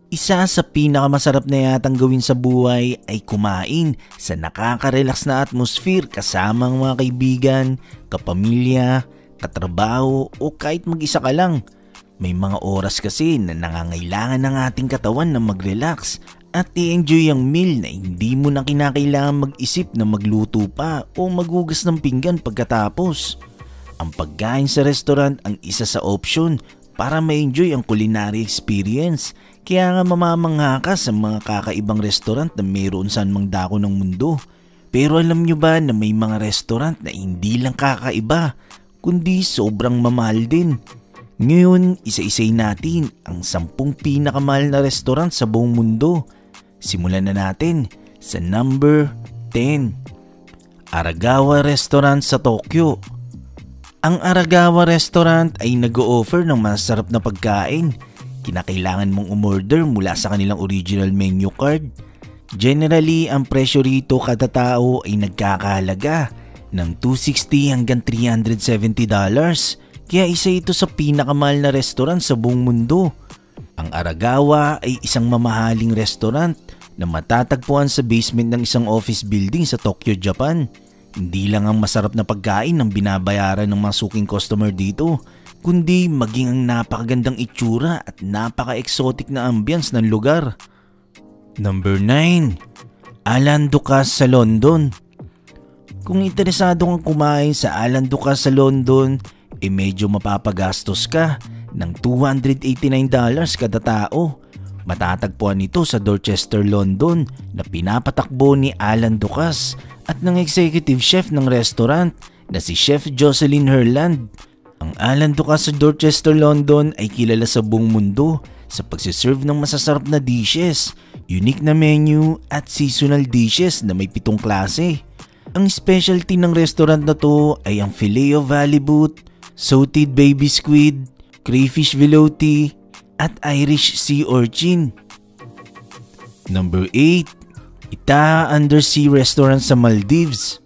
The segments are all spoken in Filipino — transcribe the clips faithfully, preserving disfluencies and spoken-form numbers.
Isa sa pinakamasarap na yatang gawin sa buhay ay kumain sa nakaka-relax na atmosphere kasama ang mga kaibigan, kapamilya, katrabaho o kahit mag-isa ka lang. May mga oras kasi na nangangailangan ng ating katawan na mag-relax at i-enjoy ang meal na hindi mo na kinakailangan mag-isip na magluto pa o maghugas ng pinggan pagkatapos. Ang pagkain sa restaurant ang isa sa option para ma-enjoy ang culinary experience. Kaya nga mamamangha ka sa mga kakaibang restaurant na mayroon saan mang dako ng mundo. Pero alam nyo ba na may mga restaurant na hindi lang kakaiba, kundi sobrang mamahal din. Ngayon, isa-isay natin ang sampung pinakamahal na restaurant sa buong mundo. Simulan na natin sa number ten. Aragawa Restaurant sa Tokyo. Ang Aragawa Restaurant ay nag-o-offer ng masarap na pagkain. Kinakailangan mong umorder mula sa kanilang original menu card. Generally, ang presyo rito kada tao ay nagkakahalaga ng two hundred sixty hanggang three hundred seventy dollars. Kaya isa ito sa pinakamahal na restaurant sa buong mundo. Ang Aragawa ay isang mamahaling restaurant na matatagpuan sa basement ng isang office building sa Tokyo, Japan. Hindi lang ang masarap na pagkain ang binabayaran ng mga suking customer dito, kundi maging ang napakagandang itsura at napaka-exotic na ambience ng lugar. Number nine. Alan Ducasse sa London. Kung interesado kang kumain sa Alan Ducasse sa London, eh medyo mapapagastos ka ng two hundred eighty-nine dollars kada tao. Matatagpuan ito sa Dorchester, London na pinapatakbo ni Alan Ducasse at ng executive chef ng restaurant na si Chef Jocelyn Herland. Ang Alan Ducasse sa Dorchester, London ay kilala sa buong mundo sa pagsiserve ng masasarap na dishes, unique na menu at seasonal dishes na may pitong klase. Ang specialty ng restaurant na to ay ang filet of halibut, sauteed baby squid, crayfish velouté at Irish sea urchin. Number eight. Itaha Undersea Restaurant sa Maldives.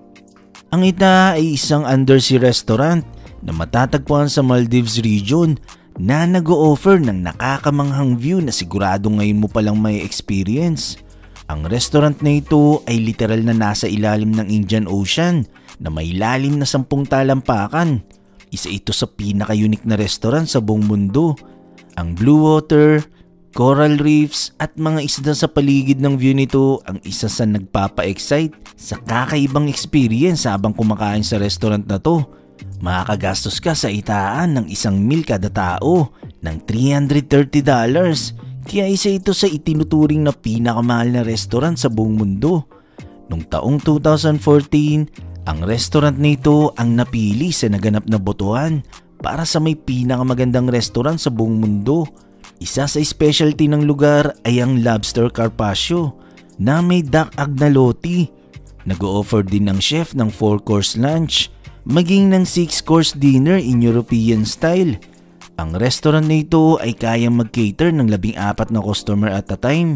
Ang Itaha ay isang undersea restaurant na matatagpuan sa Maldives region na nag-o-offer ng nakakamanghang view na sigurado ngayon mo palang may experience. Ang restaurant na ito ay literal na nasa ilalim ng Indian Ocean na may lalim na sampung talampakan. Isa ito sa pinaka-unique na restaurant sa buong mundo. Ang blue water, coral reefs at mga isda sa paligid ng view nito ang isa sa nagpapa-excite sa kakaibang experience habang kumakain sa restaurant na to. Makakagastos ka sa itaan ng isang meal kada tao ng three hundred thirty dollars. Kaya isa ito sa itinuturing na pinakamahal na restaurant sa buong mundo. Noong taong two thousand fourteen, ang restaurant nito ang napili sa naganap na botohan para sa may pinakamagandang restaurant sa buong mundo. Isa sa specialty ng lugar ay ang lobster carpaccio na may duck agnolotti. Nag-o-offer din ng chef ng four course lunch, maging ng six course dinner in European style. Ang restaurant na ito ay kayang mag-cater ng labing apat na customer at a time.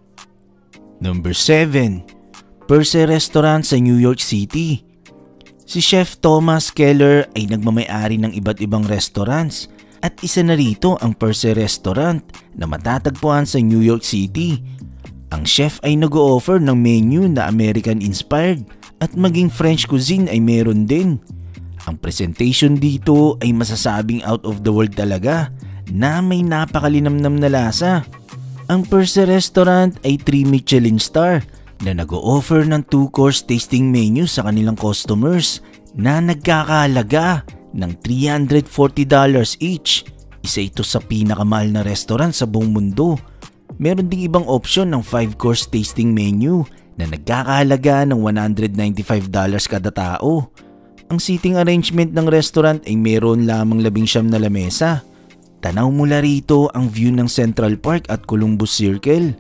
Number seven. Perse Restaurant sa New York City. Si Chef Thomas Keller ay nagmamay-ari ng iba't ibang restaurants at isa na rito ang Perse Restaurant na matatagpuan sa New York City. Ang chef ay nag-o-offer ng menu na American-inspired at maging French cuisine ay meron din. Ang presentation dito ay masasabing out of the world talaga na may napakalinamnam na lasa. Ang Perse Restaurant ay three Michelin star na nag-o-offer ng two course tasting menu sa kanilang customers na nagkakahalaga ng three hundred forty dollars each. Isa ito sa pinakamahal na restaurant sa buong mundo. Meron ding ibang option ng five course tasting menu na nagkakahalaga ng one hundred ninety-five dollars kada tao. Ang seating arrangement ng restaurant ay meron lamang labing siyam na lamesa. Tanaw mula rito ang view ng Central Park at Columbus Circle.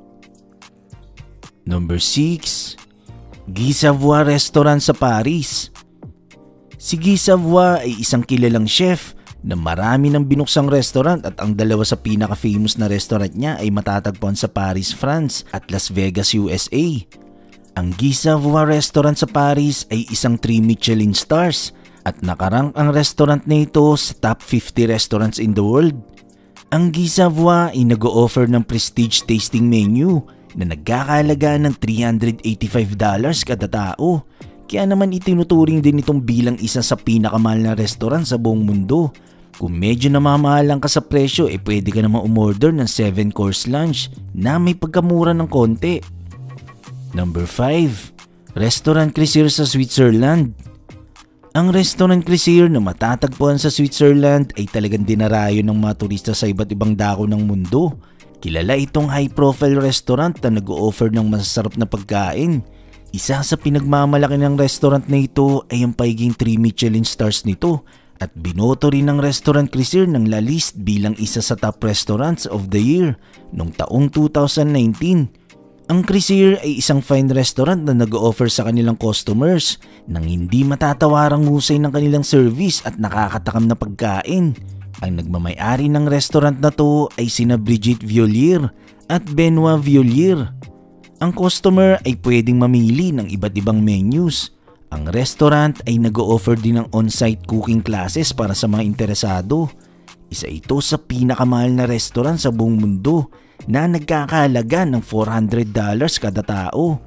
Number six. Guy Savoy Restaurant sa Paris. Si Guy Savoy ay isang kilalang chef na marami ng binuksang restaurant at ang dalawa sa pinaka-famous na restaurant niya ay matatagpuan sa Paris, France at Las Vegas, U S A. Ang Guy Savoy Restaurant sa Paris ay isang three Michelin stars at nakarang ang restaurant na ito sa top fifty restaurants in the world. Ang Guy Savoy ay nag-o-offer ng prestige tasting menu na nagkakahalaga ng three hundred eighty-five dollars kada tao. Kaya naman itinuturing din itong bilang isa sa pinakamahal na restaurant sa buong mundo. Kung medyo namamahalan ka sa presyo, eh pwede ka naman umorder ng seven course lunch na may pagkamura ng konti. Number five. Restaurant Creuser sa Switzerland. Ang Restaurant Creuser na matatagpuan sa Switzerland ay talagang dinarayo ng mga turista sa iba't ibang dako ng mundo. Kilala itong high-profile restaurant na nag-o-offer ng masasarap na pagkain. Isa sa pinagmamalaki ng restaurant na ito ay ang pagiging three Michelin stars nito at binoto rin ng Restaurant Creuser ng La Liste bilang isa sa top restaurants of the year noong taong two thousand nineteen. Ang Creuser ay isang fine restaurant na nag-o-offer sa kanilang customers ng hindi matatawarang husay ng kanilang service at nakakatakam na pagkain. Ang nagmamay-ari ng restaurant na to ay sina Brigitte Violier at Benoit Violier. Ang customer ay pwedeng mamili ng iba't ibang menus. Ang restaurant ay nag-o-offer din ng on-site cooking classes para sa mga interesado. Isa ito sa pinakamahal na restaurant sa buong mundo na nagkakahalaga ng four hundred dollars kada tao.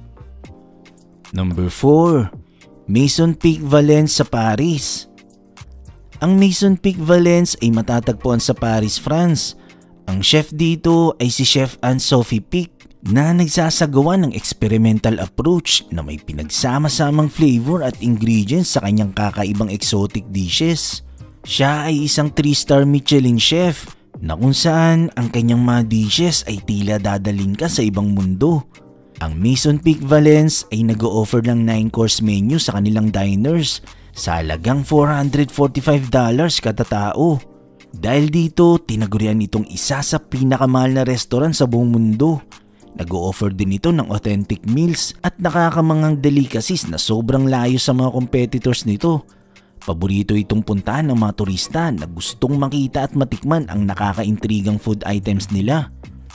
Number four. Maison Pic Valence sa Paris. Ang Maison Pic Valence ay matatagpuan sa Paris, France. Ang chef dito ay si Chef Anne-Sophie Pic na nagsasagawa ng experimental approach na may pinagsama-samang flavor at ingredients sa kanyang kakaibang exotic dishes. Siya ay isang three star Michelin chef na kung saan ang kanyang mga dishes ay tila dadalhin ka sa ibang mundo. Ang Maison Pic Valence ay nag-o-offer ng nine course menu sa kanilang diners sa halagang four hundred forty-five dollars kada tao. Dahil dito, tinagurian itong isa sa pinakamahal na restaurant sa buong mundo. Nag-o-offer din ito ng authentic meals at nakakamanghang delicacies na sobrang layo sa mga competitors nito. Paborito itong puntahan ng mga turista na gustong makita at matikman ang nakakaintrigang food items nila.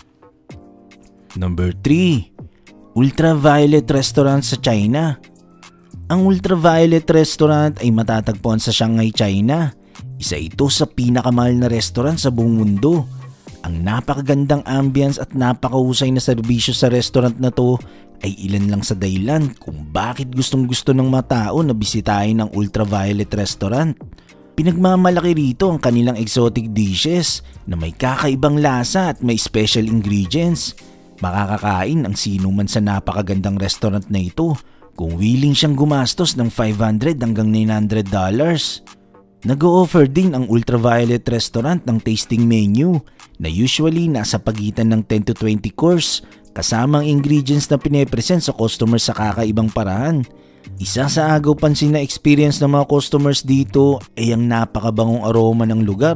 Number three. Ultraviolet Restaurant sa China. Ang Ultraviolet Restaurant ay matatagpuan sa Shanghai, China. Isa ito sa pinakamahal na restaurant sa buong mundo. Ang napakagandang ambience at napakahusay na serbisyo sa restaurant na to ay ilan lang sa dahilan kung bakit gustong gusto ng mga tao na bisitahin ang Ultraviolet Restaurant. Pinagmamalaki rito ang kanilang exotic dishes na may kakaibang lasa at may special ingredients. Makakakain ang sino man sa napakagandang restaurant na ito kung willing siyang gumastos ng five hundred hanggang nine hundred dollars. Nag-o-offer din ang Ultraviolet Restaurant ng tasting menu na usually nasa pagitan ng ten to twenty course kasama ang ingredients na pine-present sa customers sa kakaibang paraan. Isa sa agaw pansin na experience ng mga customers dito ay ang napakabangong aroma ng lugar.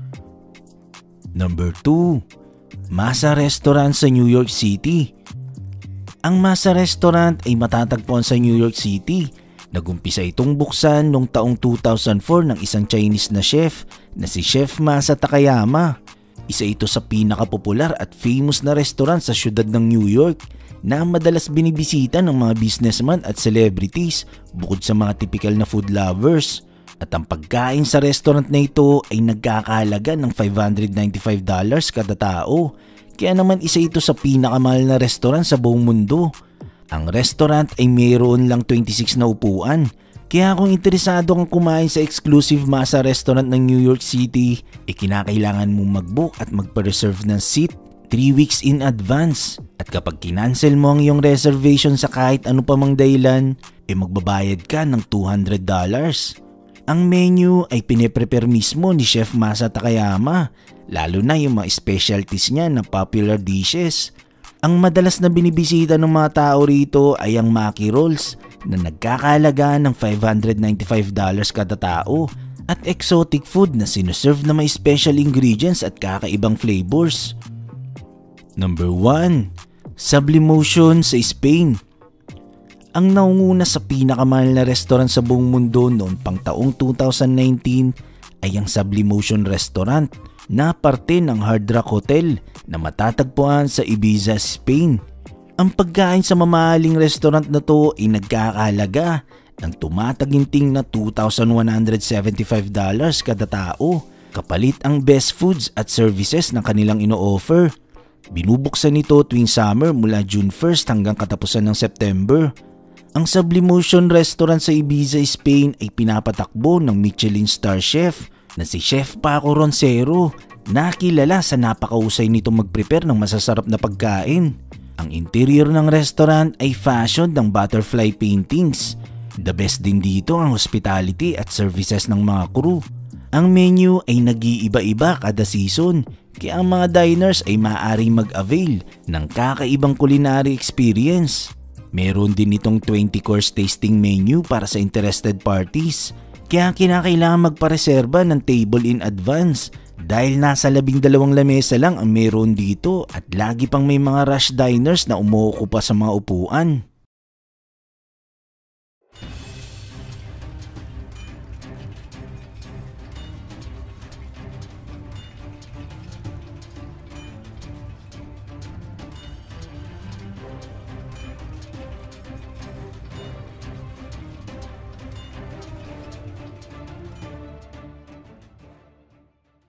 Number two. Masa Restaurant sa New York City. Ang Masa Restaurant ay matatagpuan sa New York City. Nagumpisa itong buksan noong taong two thousand four ng isang Chinese na chef na si Chef Masa Takayama. Isa ito sa pinakapopular at famous na restaurant sa syudad ng New York na madalas binibisita ng mga businessman at celebrities bukod sa mga typical na food lovers. At ang pagkain sa restaurant na ito ay nagkakahalaga ng five hundred ninety-five dollars kada tao. Kaya naman isa ito sa pinakamahal na restaurant sa buong mundo. Ang restaurant ay mayroon lang twenty-six na upuan. Kaya kung interesado kang kumain sa exclusive Masa Restaurant ng New York City, eh kinakailangan mong mag-book at magpa-reserve ng seat three weeks in advance. At kapag kinancel mo ang iyong reservation sa kahit ano pa mang dahilan, eh magbabayad ka ng two hundred dollars. Ang menu ay pine-prepare mismo ni Chef Masa Takayama, lalo na yung mga specialties niya na popular dishes. Ang madalas na binibisita ng mga tao rito ay ang Maki Rolls na nagkakahalaga ng five hundred ninety-five dollars kada tao at exotic food na sinuserve na may special ingredients at kakaibang flavors. Number one. Sublimotion sa Spain. Ang naunguna sa pinakamahal na restaurant sa buong mundo noong pang taong two thousand nineteen ay ang Sublimotion Restaurant na parte ng Hard Rock Hotel na matatagpuan sa Ibiza, Spain. Ang pagkain sa mamahaling restaurant na to ay nagkakahalaga ng tumataginting na two thousand one hundred seventy-five dollars kada tao. Kapalit ang best foods at services na kanilang ino-offer. Binubuksan nito tuwing summer mula June first hanggang katapusan ng September. Ang Sublimotion Restaurant sa Ibiza, Spain ay pinapatakbo ng Michelin star chef na si Chef Paco Roncero, na kilala sa napakahusay nito mag-prepare ng masasarap na pagkain. Ang interior ng restaurant ay fashioned ng butterfly paintings. The best din dito ang hospitality at services ng mga crew. Ang menu ay nag-iiba-iba kada season, kaya ang mga diners ay maaaring mag-avail ng kakaibang culinary experience. Meron din itong twenty course tasting menu para sa interested parties, kaya kinakailangan magpareserba ng table in advance dahil nasa labing dalawang lamesa lang ang meron dito at lagi pang may mga rush diners na umuukupa sa mga upuan.